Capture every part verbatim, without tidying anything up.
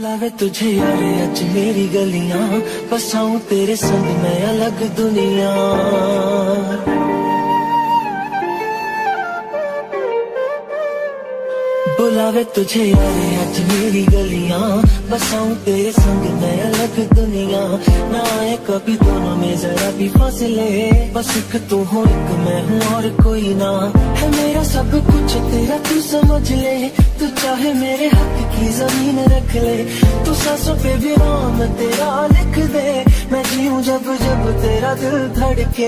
बुलावे तुझे यारे अच मेरी गलियां, बसाऊं तेरे संग मैं अलग दुनिया। बुलावे तुझे यारे अच मेरी गलियां, बसाऊं तेरे संग मैं अलग दुनिया। ना आए कभी दोनों में जरा भी फासले, बस एक तू हो एक मैं हूँ और कोई ना। है मेरा सब कुछ तेरा तू समझ ले, तू चाहे मेरे हक की जमीन रख ले। तू सांसों पे भी नाम तेरा लिख दे, मैं जीऊं जब जब तेरा दिल धड़के।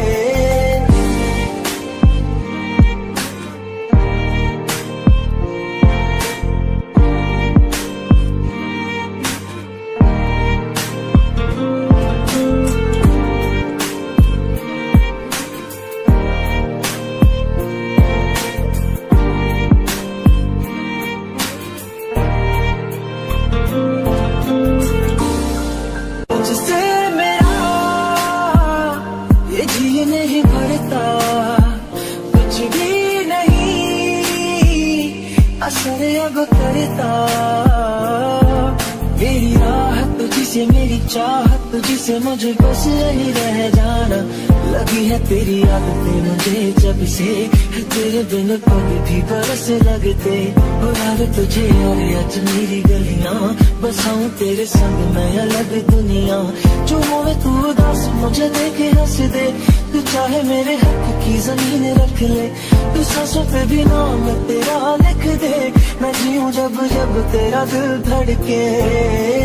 नहीं भरता कुछ भी नहीं असर अब करता। मेरी राहत तुझसे मेरी चाहत तुझसे मुझे बस यही रह जाना। लगी है तेरी आदतें मुझे जब से, तेरे बिन पल भी बरस लगते। बुलावे तुझे और आज मेरी गलियां, बसाऊं तेरे संग मैं अलग दुनिया। जो होवे तू उदास मुझे देखे हंस दे, तू चाहे मेरे हक की जमीन रख ले। तू सांसों पे भी नाम तेरा लिख दे, मैं जीऊं जब जब तेरा दिल धड़के।